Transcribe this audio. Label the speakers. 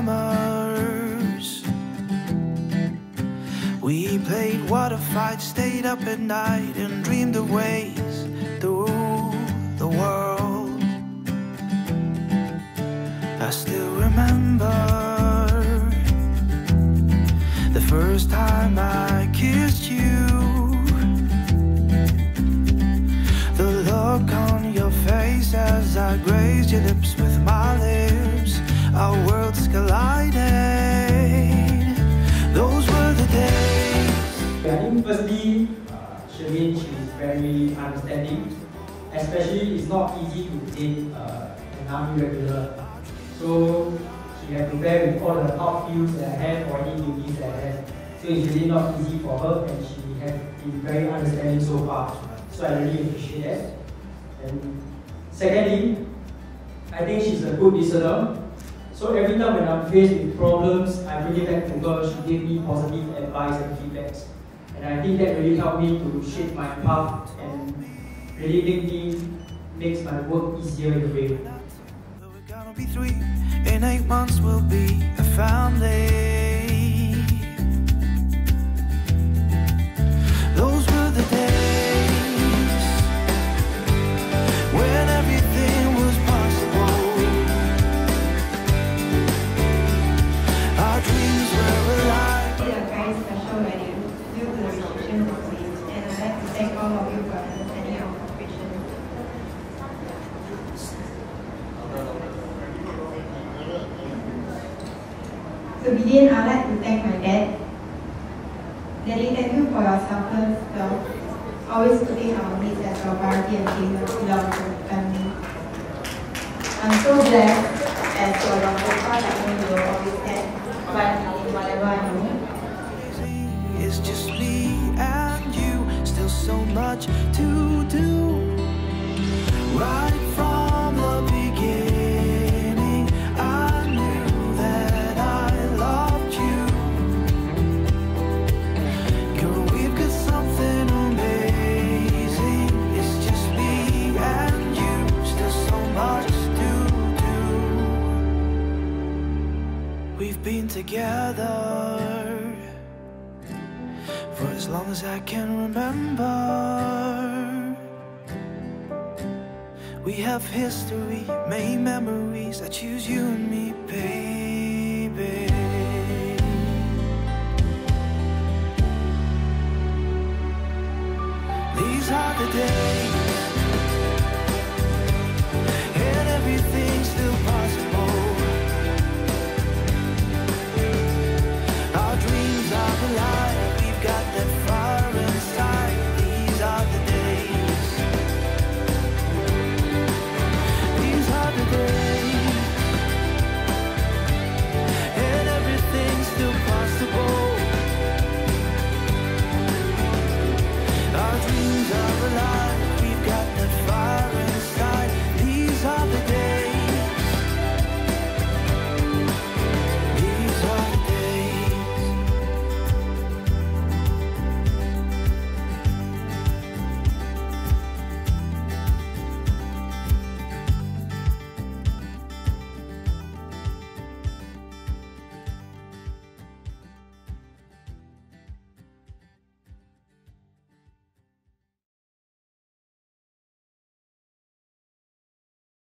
Speaker 1: summers. We played water fights, stayed up at night, and dreamed of ways through the world. I still remember the first time I kissed you, the look on your face as I grazed your lips with my lips. Our worlds collided. Those were the days.
Speaker 2: I think firstly, Sherlyn, she is very understanding. Especially, it's not easy to date an army regular. So she had to bear with all the outfields that I have or any duties that I have. So it's really not easy for her, and she has been very understanding so far. So I really appreciate that. And secondly, I think she's a good listener. So every time when I'm faced with problems, I bring it back to her. She gave me positive advice and feedbacks. And I think that really helped me to shape my path and really makes my work easier in a way.
Speaker 1: We're gonna be 3 in 8 months. We'll be a family. Those were the days when everything was possible. Our dreams were alive.
Speaker 3: It's very special when you do the restriction properly, and I'd like to thank all of you for understanding our cooperation. To begin, I'd like to thank my dad. Daddy, thank you for your selfless love, always putting our needs as our priority and being a pillar of the family. I'm so blessed as your daughter that you will always stand by me in whatever I do.
Speaker 1: It's just me and you, still so much to do. Right from the beginning, I knew that I loved you. Girl, we've got something amazing. It's just me and you, still so much to do. We've been together for as long as I can remember. We have history, made memories. I choose you and me, babe.